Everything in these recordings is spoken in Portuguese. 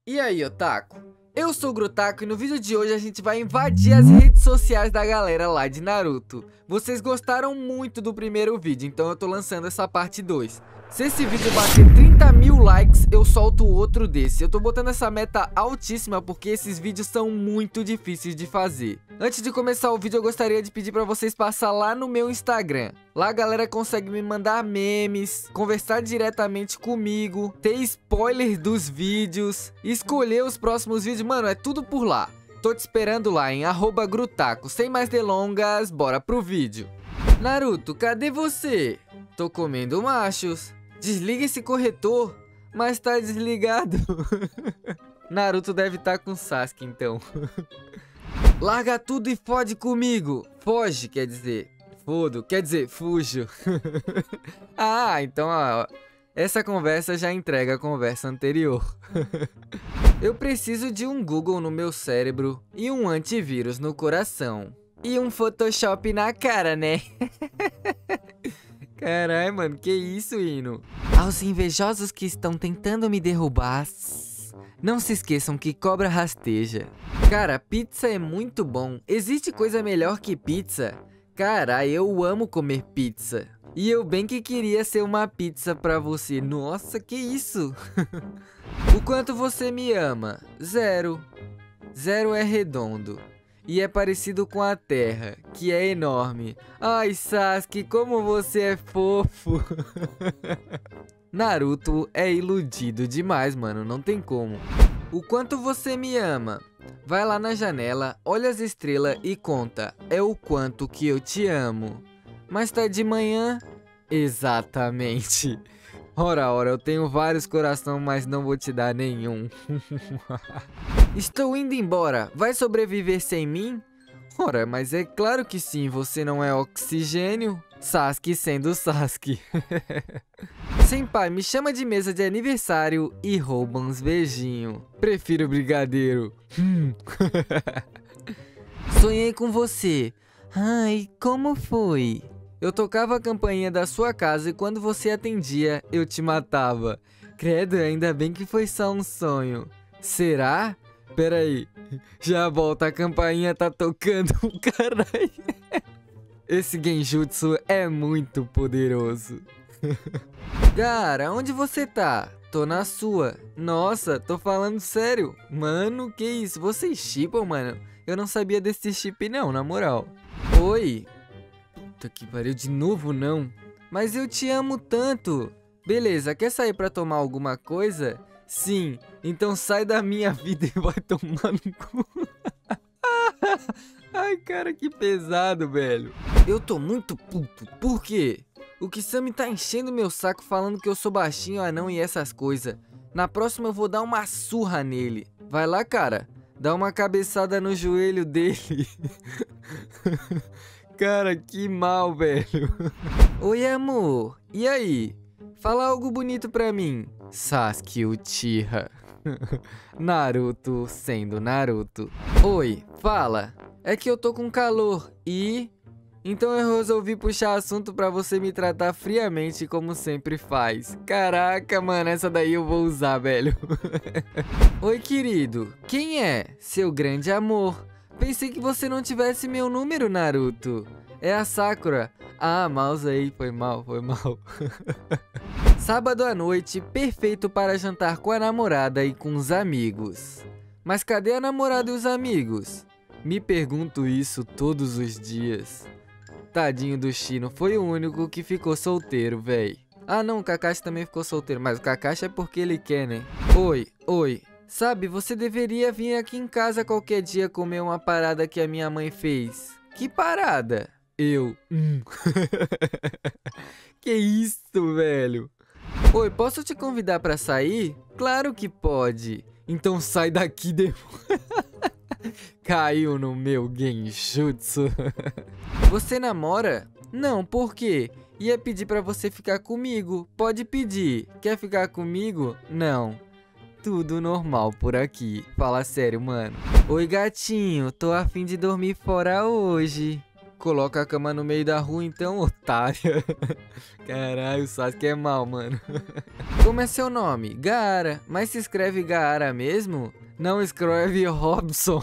E aí, otaku? Eu sou o Grutaco e no vídeo de hoje a gente vai invadir as redes sociais da galera lá de Naruto. Vocês gostaram muito do primeiro vídeo, então eu tô lançando essa parte 2. Se esse vídeo bater 30 mil likes, eu solto outro desse. Eu tô botando essa meta altíssima porque esses vídeos são muito difíceis de fazer. Antes de começar o vídeo, eu gostaria de pedir pra vocês passar lá no meu Instagram. Lá a galera consegue me mandar memes, conversar diretamente comigo, ter spoilers dos vídeos, escolher os próximos vídeos. Mano, é tudo por lá. Tô te esperando lá em @Grutaco. Sem mais delongas, bora pro vídeo. Naruto, cadê você? Tô comendo machos. Desliga esse corretor, mas tá desligado. Naruto deve estar com Sasuke, então. Larga tudo e fode comigo. Foge, quer dizer. Fodo, quer dizer, fujo. Ah, então ó, essa conversa já entrega a conversa anterior. Eu preciso de um Google no meu cérebro e um antivírus no coração. E um Photoshop na cara, né? Carai, mano, que isso, Hino? Aos invejosos que estão tentando me derrubar, não se esqueçam que cobra rasteja. Cara, pizza é muito bom. Existe coisa melhor que pizza? Cara, eu amo comer pizza. E eu bem que queria ser uma pizza pra você. Nossa, que isso? O quanto você me ama? 0. 0 é redondo. E é parecido com a Terra, que é enorme. Ai, Sasuke, como você é fofo. Naruto é iludido demais, mano, não tem como. O quanto você me ama? Vai lá na janela, olha as estrelas e conta. É o quanto que eu te amo. Mas tá de manhã? Exatamente. Ora, eu tenho vários corações, mas não vou te dar nenhum. Estou indo embora. Vai sobreviver sem mim? Ora, mas é claro que sim, você não é oxigênio. Sasuke sendo Sasuke. Senpai, me chama de mesa de aniversário e rouba uns beijinhos. Prefiro brigadeiro. Sonhei com você. Ai, como foi? Eu tocava a campainha da sua casa e quando você atendia, eu te matava. Credo, ainda bem que foi só um sonho. Será? Pera aí. Já volta, a campainha tá tocando, caralho. Esse genjutsu é muito poderoso. Cara, onde você tá? Tô na sua. Nossa, tô falando sério. Mano, que isso? Vocês shippam, mano? Eu não sabia desse chip não, na moral. Oi. Puta que pariu, de novo não. Mas eu te amo tanto. Beleza, quer sair pra tomar alguma coisa? Sim, então sai da minha vida e vai tomar no cu. Ai, cara, que pesado, velho. Eu tô muito puto. Por quê? O Kisame tá enchendo meu saco falando que eu sou baixinho, anão e essas coisas. Na próxima eu vou dar uma surra nele. Vai lá, cara. Dá uma cabeçada no joelho dele. Cara, que mal, velho. Oi, amor. E aí? Fala algo bonito pra mim. Sasuke Uchiha. Naruto sendo Naruto. Oi, fala. É que eu tô com calor e... Então eu resolvi puxar assunto pra você me tratar friamente como sempre faz. Caraca, mano, essa daí eu vou usar, velho. Oi, querido. Quem é? Seu grande amor. Pensei que você não tivesse meu número, Naruto. É a Sakura. Ah, mouse aí, foi mal. Sábado à noite, perfeito para jantar com a namorada e com os amigos. Mas cadê a namorada e os amigos? Me pergunto isso todos os dias. Tadinho do Shino, foi o único que ficou solteiro, véi. Ah não, o Kakashi também ficou solteiro, mas o Kakashi é porque ele quer, né? Oi. Sabe, você deveria vir aqui em casa qualquer dia comer uma parada que a minha mãe fez. Que parada? Eu. Que isso, velho? Oi, posso te convidar pra sair? Claro que pode. Então sai daqui depois. Caiu no meu genjutsu. Você namora? Não, por quê? Ia pedir pra você ficar comigo. Pode pedir. Quer ficar comigo? Não. Tudo normal por aqui. Fala sério, mano. Oi, gatinho. Tô a fim de dormir fora hoje. coloca a cama no meio da rua então, otária. Caralho, o Sasuke é mal, mano. Como é seu nome? Gaara. Mas se escreve Gaara mesmo? Não escreve Robson.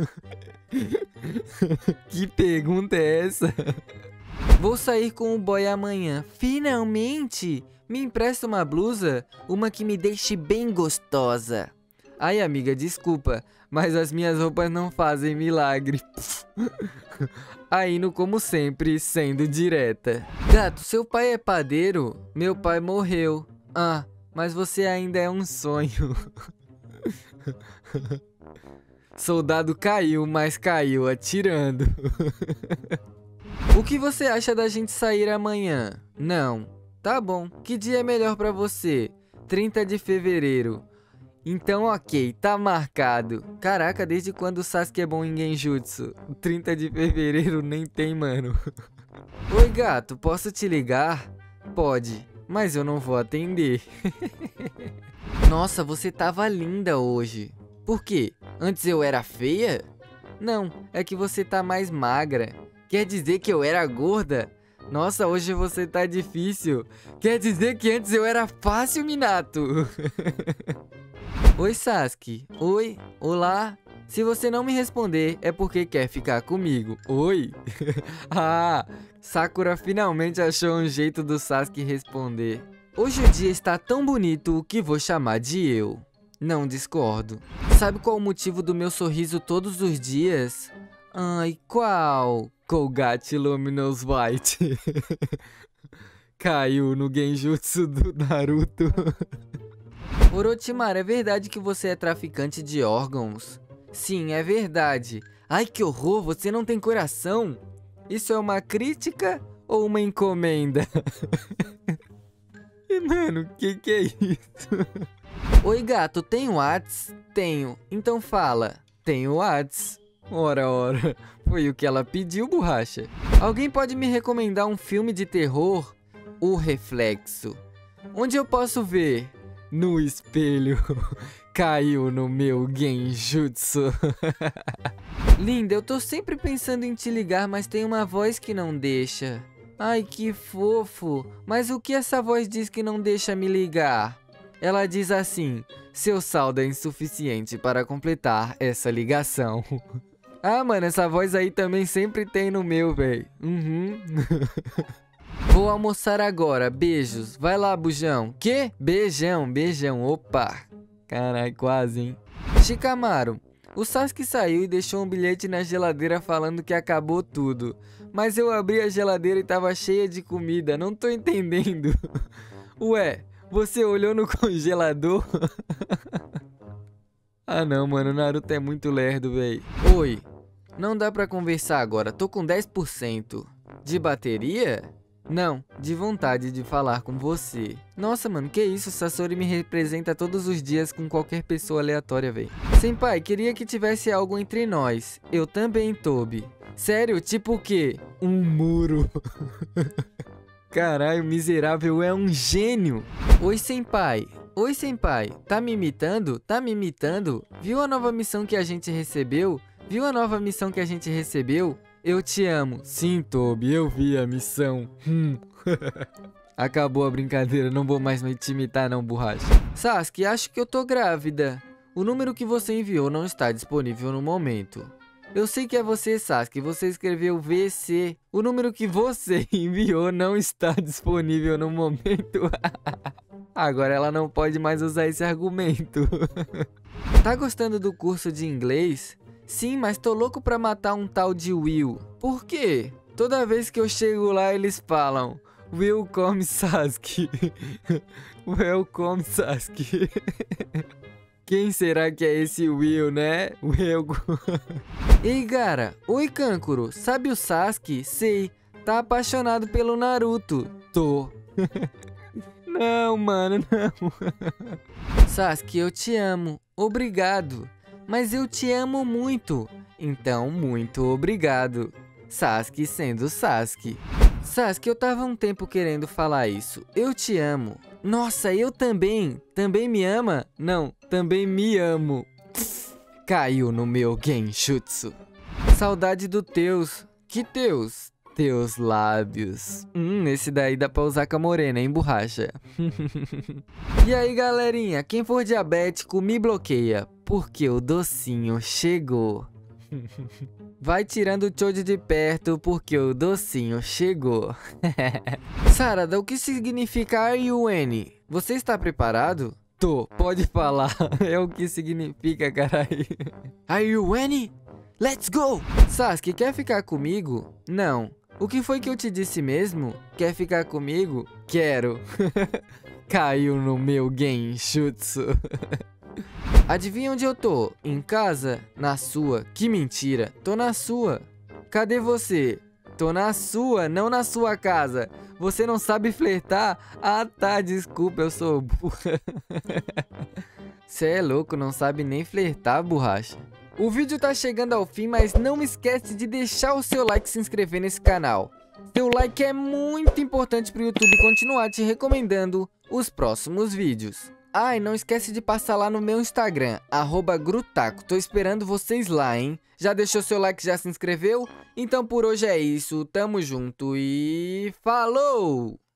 Que pergunta é essa? Vou sair com o boy amanhã. Finalmente! Me empresta uma blusa? Uma que me deixe bem gostosa. Ai, amiga, desculpa, mas as minhas roupas não fazem milagre. Aí, como sempre, sendo direta. Gato, seu pai é padeiro? Meu pai morreu. Ah, mas você ainda é um sonho. Soldado caiu, mas caiu atirando. O que você acha da gente sair amanhã? Não. Tá bom. Que dia é melhor pra você? 30 de fevereiro. Então, ok, tá marcado. Caraca, desde quando o Sasuke é bom em Genjutsu? 30 de fevereiro nem tem, mano. Oi, gato, posso te ligar? Pode, mas eu não vou atender. Nossa, você tava linda hoje. Por quê? Antes eu era feia? Não, é que você tá mais magra. Quer dizer que eu era gorda? Nossa, hoje você tá difícil. Quer dizer que antes eu era fácil, Minato. Oi, Sasuke. Oi, olá. Se você não me responder, é porque quer ficar comigo. Oi. Ah, Sakura finalmente achou um jeito do Sasuke responder. Hoje o dia está tão bonito que vou chamar de eu. Não discordo. Sabe qual o motivo do meu sorriso todos os dias? Ai, qual? Colgate Luminous White. Caiu no Genjutsu do Naruto. Orochimaru, é verdade que você é traficante de órgãos? Sim, é verdade. Ai, que horror, você não tem coração? Isso é uma crítica ou uma encomenda? Mano, que é isso? Oi, gato, tem Whats? Tenho. Então fala. Tenho Whats. Ora, foi o que ela pediu, borracha. Alguém pode me recomendar um filme de terror? O Reflexo. Onde eu posso ver? No espelho. Caiu no meu Genjutsu. Linda, eu tô sempre pensando em te ligar, mas tem uma voz que não deixa. Ai, que fofo. Mas o que essa voz diz que não deixa me ligar? Ela diz assim: seu saldo é insuficiente para completar essa ligação. Ah, mano, essa voz aí também sempre tem no meu, véi. Vou almoçar agora, beijos. Vai lá, bujão. Quê? Beijão, beijão, opa. Carai, quase, hein? Shikamaru, o Sasuke saiu e deixou um bilhete na geladeira falando que acabou tudo. Mas eu abri a geladeira e tava cheia de comida, não tô entendendo. Ué, você olhou no congelador? Ah não, mano, o Naruto é muito lerdo, véi. Oi, não dá pra conversar agora, tô com 10%. De bateria? Não, de vontade de falar com você. Nossa, mano, que isso? Sasori me representa todos os dias com qualquer pessoa aleatória, véi. Senpai, queria que tivesse algo entre nós. Eu também, Tobi. Sério? Tipo o quê? Um muro. Caralho, miserável é um gênio. Oi, senpai. Oi, senpai. Tá me imitando? Tá me imitando? Viu a nova missão que a gente recebeu? Viu a nova missão que a gente recebeu? Eu te amo. Sim, Tobi, eu vi a missão. Acabou a brincadeira, não vou mais te imitar não, borracha. Sasuke, acho que eu tô grávida. O número que você enviou não está disponível no momento. Eu sei que é você, Sasuke, você escreveu VC. O número que você enviou não está disponível no momento. Agora ela não pode mais usar esse argumento. Tá gostando do curso de inglês? Sim, mas tô louco pra matar um tal de Will. Por quê? Toda vez que eu chego lá eles falam Welcome Sasuke. Welcome Sasuke. Quem será que é esse Will, né? Ei, Gaara. Oi, Kankuro. Sabe o Sasuke? Sei. Tá apaixonado pelo Naruto. Tô. Não, mano, não. Sasuke, eu te amo. Obrigado. Mas eu te amo muito. Então, muito obrigado. Sasuke sendo Sasuke. Sasuke, eu tava um tempo querendo falar isso. Eu te amo. Nossa, eu também. Também me ama? Não, também me amo. Caiu no meu Genjutsu. Saudade do Teus. Que Teus? Teus lábios. Esse daí dá pra usar com a morena, hein, borracha? E aí, galerinha, quem for diabético, me bloqueia, porque o docinho chegou. Vai tirando o Choji de perto, porque o docinho chegou. Sarada, o que significa Are you N? Você está preparado? Tô, pode falar. É o que significa, caralho. Are you N? Let's go! Sasuke, quer ficar comigo? Não. O que foi que eu te disse mesmo? Quer ficar comigo? Quero. Caiu no meu genjutsu. Adivinha onde eu tô? Em casa? Na sua? Que mentira. Tô na sua. Cadê você? Tô na sua, não na sua casa. Você não sabe flertar? Ah tá, desculpa, eu sou burra. Cê é louco, não sabe nem flertar, borracha. O vídeo tá chegando ao fim, mas não esquece de deixar o seu like e se inscrever nesse canal. Seu like é muito importante pro YouTube continuar te recomendando os próximos vídeos. Ah, e não esquece de passar lá no meu Instagram, @grutaco. Tô esperando vocês lá, hein? Já deixou seu like, já se inscreveu? Então por hoje é isso, tamo junto e falou!